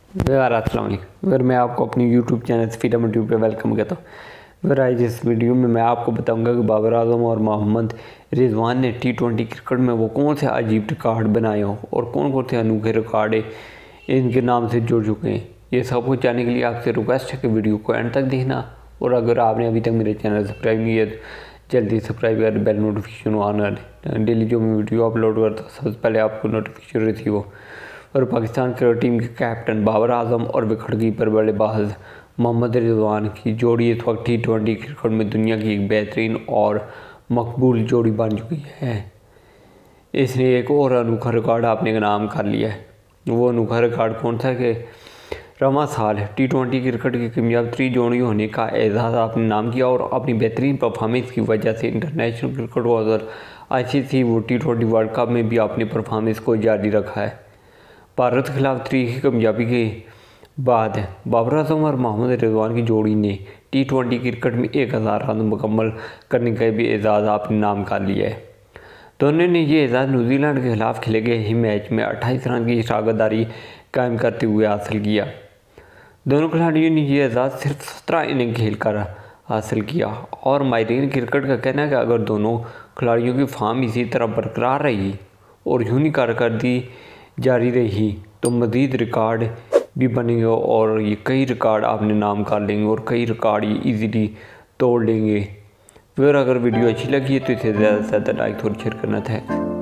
अस्सलाम वालेकुम। अगर मैं आपको अपनी यूट्यूब चैनल स्फीडम यूट्यूब पे वेलकम कहता हूँ। अगर आज इस वीडियो में मैं आपको बताऊंगा कि बाबर आजम और मोहम्मद रिजवान ने T20 क्रिकेट में वो कौन से अजीब रिकॉर्ड बनाए हो और कौन कौन से अनोखे रिकॉर्ड इनके नाम से जुड़ चुके हैं। ये सब कुछ जानने के लिए आपसे रिक्वेस्ट है कि वीडियो को एंड तक देखना, और अगर आपने अभी तक मेरे चैनल सब्सक्राइब नहीं किया तो जल्दी सब्सक्राइब कर बेल नोटिफिकेशन ऑन कर। डेली जो मैं वीडियो अपलोड करता हूँ सबसे पहले आपको नोटिफिकेशन रिसीव हो। और पाकिस्तान क्रिकेट टीम के कैप्टन बाबर आजम और विकेट कीपर बल्लेबाज मोहम्मद रिजवान की जोड़ी इस वक्त T20 क्रिकेट में दुनिया की एक बेहतरीन और मकबूल जोड़ी बन चुकी है। इसने एक और अनोखा रिकॉर्ड अपने नाम कर लिया है। वो अनोखा रिकॉर्ड कौन सा कि रवां साल T20 क्रिकेट की कामयाब जोड़ी होने का एजाज़ आपने नाम किया और अपनी बेहतरीन परफॉर्मेंस की वजह से इंटरनेशनल क्रिकेट और ICC वो T20 वर्ल्ड कप में भी अपनी परफॉर्मेंस को जारी रखा है। भारत के खिलाफ तारीखी कामयाबी के बाद बाबर आजम और मोहम्मद रिजवान की जोड़ी ने T20 क्रिकेट में 1000 रन मुकम्मल करने का भी एजाज़ अपने नाम कर लिया है। दोनों ने ये एजाज़ न्यूजीलैंड के खिलाफ खेले गए ही मैच में 28 रन की शराकतदारी कायम करते हुए हासिल किया। दोनों खिलाड़ियों ने यह एजाज़ सिर्फ 17 इनिंग खेल कर हासिल किया और माहिरीन क्रिकेट का कहना है कि अगर दोनों खिलाड़ियों की फॉर्म इसी तरह बरकरार रही और यूं ही कारकर्दगी जारी रही तो मज़ीद रिकॉर्ड भी बनेंगे और ये कई रिकॉर्ड आपने नाम कर लेंगे और कई रिकॉर्ड ये ईजीली तोड़ लेंगे। फिर अगर वीडियो अच्छी लगी है तो इसे ज़्यादा से ज़्यादा लाइक और शेयर करना था।